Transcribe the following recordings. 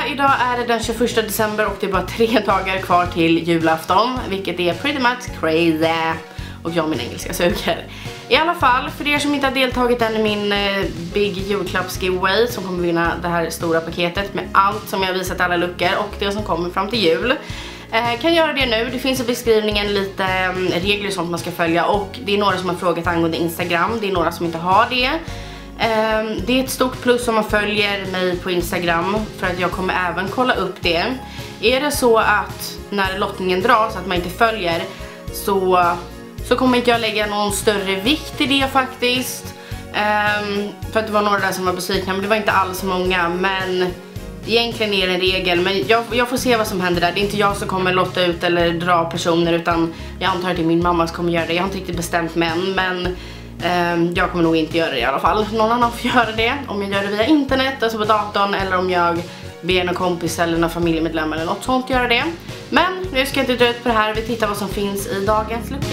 idag är det den 21 december och det är bara 3 dagar kvar till julafton, vilket är pretty much crazy. Och jag och min engelska suger. I alla fall, för er som inte har deltagit än i min big julklapps-giveaway som kommer vinna det här stora paketet med allt som jag har visat alla luckor och det som kommer fram till jul. Kan göra det nu, det finns i beskrivningen lite regler och sånt man ska följa och det är några som har frågat angående Instagram, det är några som inte har det. Det är ett stort plus om man följer mig på Instagram för att jag kommer även kolla upp det. Är det så att när lottningen dras att man inte följer så kommer inte jag lägga någon större vikt i det faktiskt. För att det var några där som var besvikna, men det var inte alls många. Men egentligen är det en regel, men jag får se vad som händer där. Det är inte jag som kommer lotta ut eller dra personer, utan jag antar att det är min mamma som kommer göra det. Jag har inte riktigt bestämt mig än, men jag kommer nog inte göra det i alla fall. Någon annan får göra det. Om jag gör det via internet, alltså på datorn, eller om jag ber någon kompis eller någon familjemedlem eller något sånt göra det. Men nu ska jag inte dra ut på det här. Vi tittar vad som finns i dagens lucka.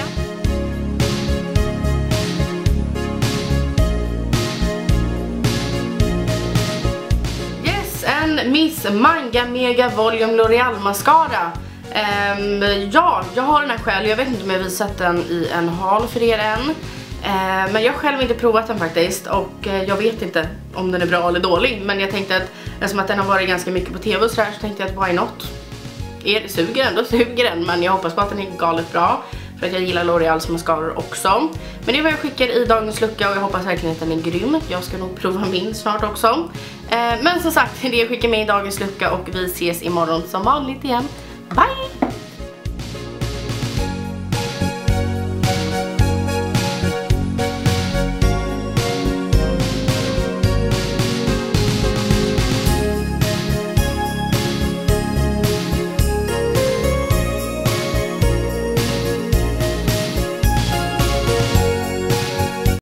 Yes, en Miss Manga Mega Volume L'Oreal Mascara. Ja, jag har den här själv. Jag vet inte om jag har visat den i en haul för er än. Men jag har själv inte provat den faktiskt. Och jag vet inte om den är bra eller dålig. Men jag tänkte att eftersom att den har varit ganska mycket på tv och sådär, så tänkte jag att why not? Suger den, men jag hoppas på att den är galet bra. För att jag gillar L'Oreals mascaror också. Men det är vad jag skickar i dagens lucka och jag hoppas verkligen att den är grym. Jag ska nog prova min snart också. Men som sagt, det är det jag skickar med i dagens lucka och vi ses imorgon som vanligt igen. Bye!